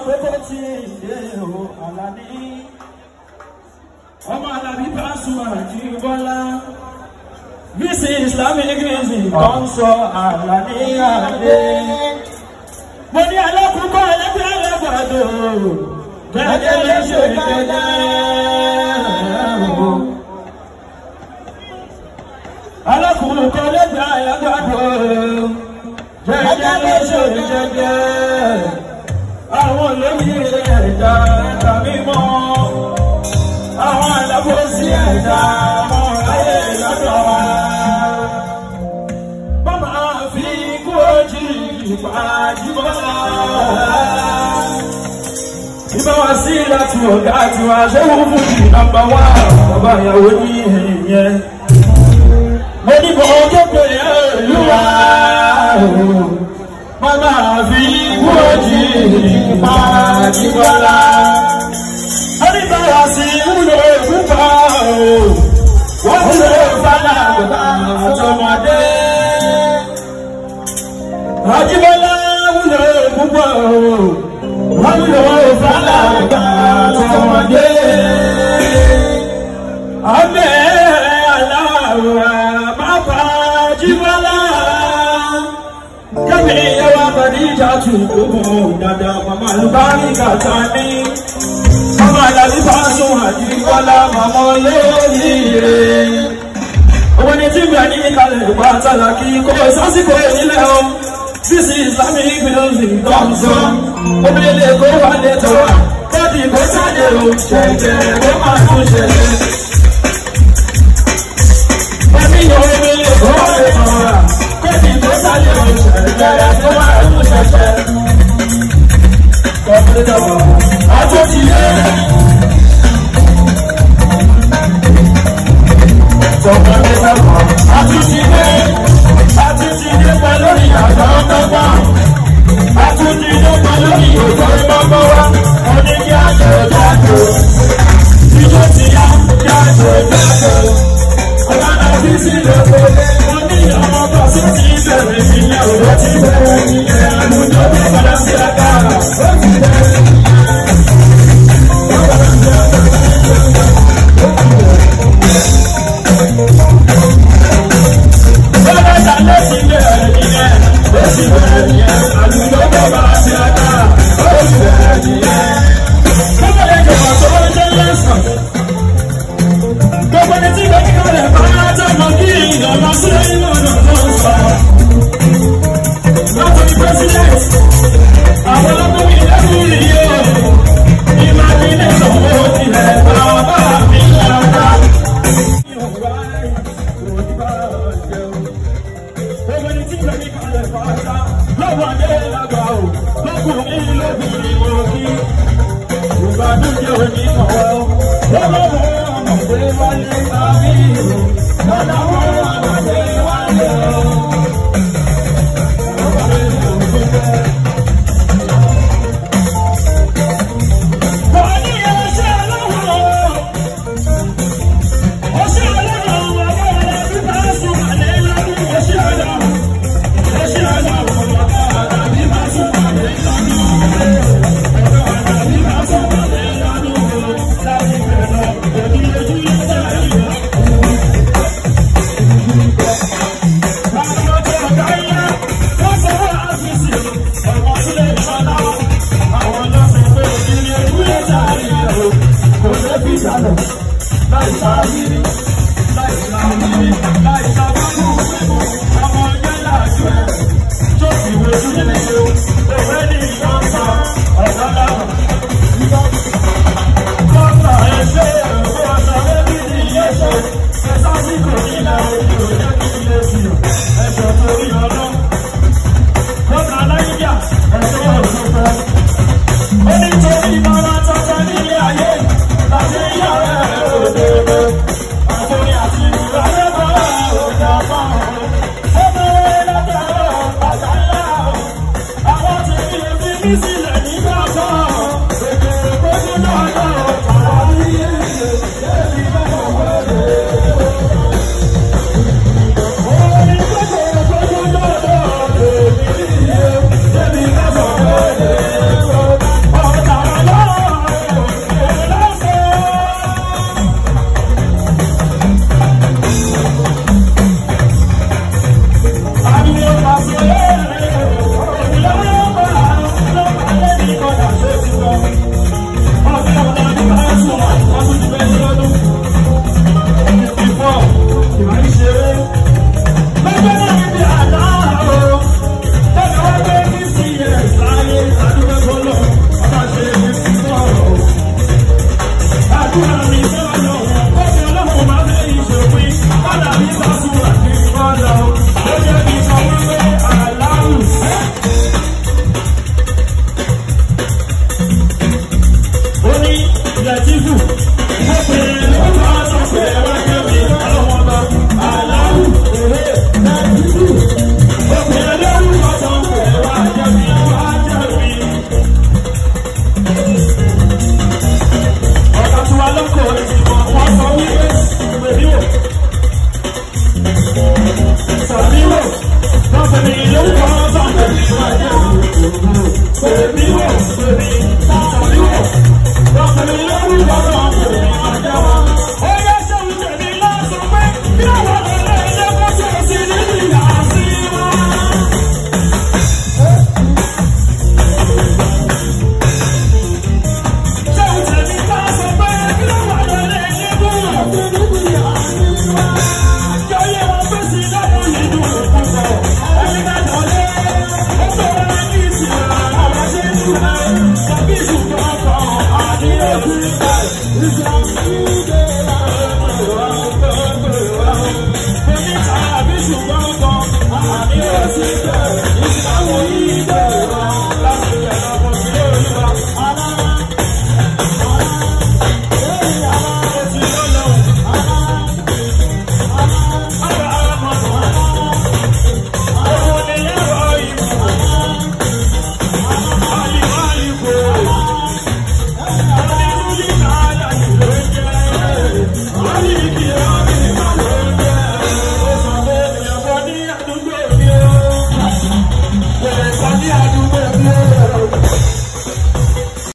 pé kó ti dé o Àlàní. Ọmọ Àlàbí Pasuma Àjíbọ́lá. This is Islamic music tó ń sọ Àlàní Adé. Mo ní alákùnkọ́ ẹlẹ́gbẹ́ ẹlẹ́gbàdo. Jẹ́jẹ́ lè ṣe jẹ́jẹ́. Alákùnkọ́ ẹlẹ́gbẹ́ ẹlẹ́gbàdo. Jẹ́jẹ́ lè ṣe jẹ́jẹ́. Àwọn olóyè ẹ̀dá ẹ̀dá mímọ́. Àwọn alábòsí ẹ̀dá mọ́ ayé lọ́dọ̀ wa. Bàbá fi kú ojú Àjíbọ́lá. Ìbáwá sí láti ọ̀gá àti wá ṣẹ́wó fún mi nàmbà wá. Bàbá ìyàwó ní ẹ̀yẹn. Mo ní kò kékeré Olúwa. Bàbá fi kú ojú Àjíbọ́lá. Oníbàárà sí wúlò ìfúnpá o. Wọ́n wúlò ìfàlà àtọmọdé. Àjíbọ́lá wúlò ìfúnpá o. Wọ́n wúlò ìfàlà àtọmọdé. Ọbẹ̀ aláwọ̀ bàbá Àjíbọ́lá. Kẹ́mi ẹwà Khadija tún gbogbo dada màmá àlùbáríkà ta ní. Ọmọ Àlàbí Pasuma Àjíbọ́lá màmá olóríire. Owó ní tí gbà ní kalẹ̀ ìgbà tààlà kí kò sásìkò ìnílẹ̀ o. This is Islamic music tó ń sọ. Obìnrin kò wà létò wa. Bọ́dì kò sáde o. Ṣẹ̀jẹ̀ kó máa tún ṣẹlẹ̀. Ẹbí yóò obìnrin kò wà létò wa. Bọ́dì kò sáde o. Ṣẹ̀jẹ̀ kó máa tún ṣẹlẹ̀. Àtúntìlé. Àtúntìlé pẹ̀lú ìyàtọ̀ ọ̀tọ̀gbà. Àtúntìlé pẹ̀lú ìyòjọ́ ìbọ́gbọ́ wa. Oníkí àjò jáde. Ìjọ ti yá jáde jáde. Ọ̀gá ti sílẹ̀ pẹ̀lú. Mo ní ọmọ bọ̀ sí ti bẹ̀rẹ̀ ìyẹn òjò ti bẹ̀rẹ̀ ìyẹn. Àlùjọ tó padà sí àkàrà. Ó ti bẹ̀rẹ̀. Àforí àti ìrù ayé bá ọ̀dà. It's